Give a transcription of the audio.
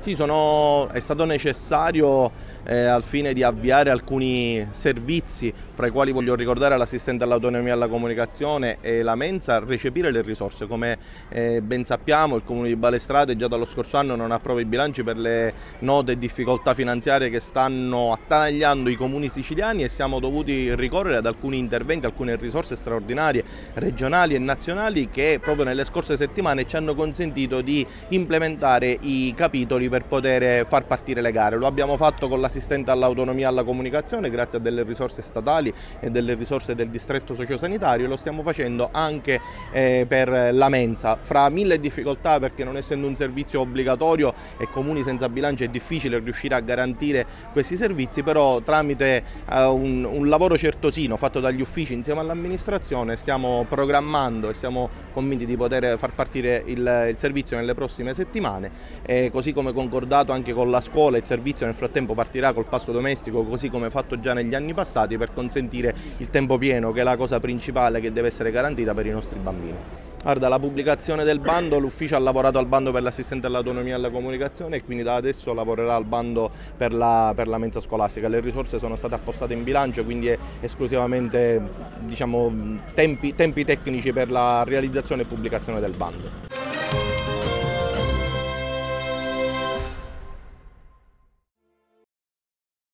Sì, è stato necessario al fine di avviare alcuni servizi, fra i quali voglio ricordare l'assistente all'autonomia e alla comunicazione e la mensa, recepire le risorse. Come ben sappiamo, il Comune di Balestrate già dallo scorso anno non approva i bilanci per le note difficoltà finanziarie che stanno attanagliando i comuni siciliani, e siamo dovuti ricorrere ad alcuni interventi, alcune risorse straordinarie regionali e nazionali che proprio nelle scorse settimane ci hanno consentito di implementare i capitoli per poter far partire le gare. Lo abbiamo fatto con l'assistente all'autonomia e alla comunicazione grazie a delle risorse statali e delle risorse del distretto sociosanitario, e lo stiamo facendo anche per la mensa, fra mille difficoltà, perché non essendo un servizio obbligatorio e comuni senza bilancio è difficile riuscire a garantire questi servizi, però tramite un lavoro certosino fatto dagli uffici insieme all'amministrazione stiamo programmando e siamo convinti di poter far partire il servizio nelle prossime settimane, così come concordato anche con la scuola. Il servizio nel frattempo partirà col pasto domestico, così come fatto già negli anni passati, per consentire il tempo pieno, che è la cosa principale che deve essere garantita per i nostri bambini. Guarda, la pubblicazione del bando, l'ufficio ha lavorato al bando per l'assistente all'autonomia e alla comunicazione, e quindi da adesso lavorerà al bando per la mensa scolastica. Le risorse sono state appostate in bilancio, quindi è esclusivamente tempi tecnici per la realizzazione e pubblicazione del bando.